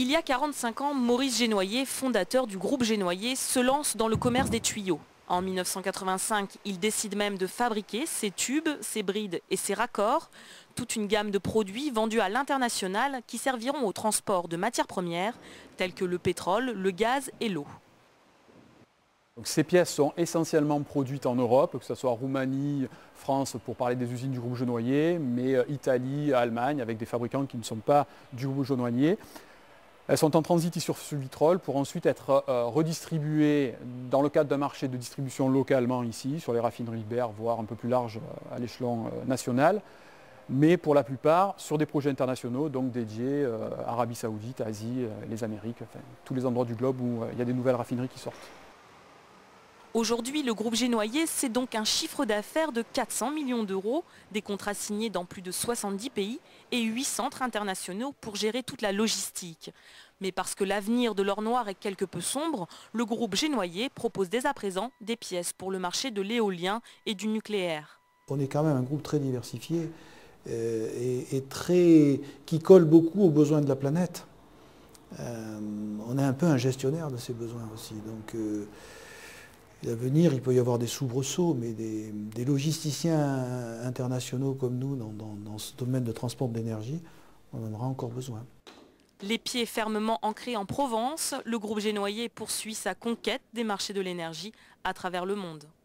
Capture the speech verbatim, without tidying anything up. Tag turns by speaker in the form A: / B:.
A: Il y a quarante-cinq ans, Maurice Génoyer, fondateur du groupe Génoyer, se lance dans le commerce des tuyaux. En mille neuf cent quatre-vingt-cinq, il décide même de fabriquer ses tubes, ses brides et ses raccords, toute une gamme de produits vendus à l'international qui serviront au transport de matières premières telles que le pétrole, le gaz et l'eau.
B: Donc ces pièces sont essentiellement produites en Europe, que ce soit Roumanie, France pour parler des usines du groupe Génoyer, mais Italie, Allemagne avec des fabricants qui ne sont pas du groupe Génoyer. Elles sont en transit ici sur Vitrolles pour ensuite être euh, redistribuées dans le cadre d'un marché de distribution localement ici, sur les raffineries Berre, voire un peu plus large à l'échelon euh, national, mais pour la plupart sur des projets internationaux, donc dédiés euh, Arabie Saoudite, Asie, euh, les Amériques, enfin, tous les endroits du globe où euh, il y a des nouvelles raffineries qui sortent.
A: Aujourd'hui, le groupe Génoyer, c'est donc un chiffre d'affaires de quatre cents millions d'euros, des contrats signés dans plus de soixante-dix pays et huit centres internationaux pour gérer toute la logistique. Mais parce que l'avenir de l'or noir est quelque peu sombre, le groupe Génoyer propose dès à présent des pièces pour le marché de l'éolien et du nucléaire.
C: On est quand même un groupe très diversifié euh, et, et très, qui colle beaucoup aux besoins de la planète. Euh, on est un peu un gestionnaire de ces besoins aussi. Donc, euh, L'avenir, il peut y avoir des soubresauts, mais des, des logisticiens internationaux comme nous dans, dans, dans ce domaine de transport d'énergie, on en aura encore besoin.
A: Les pieds fermement ancrés en Provence, le groupe Génoyer poursuit sa conquête des marchés de l'énergie à travers le monde.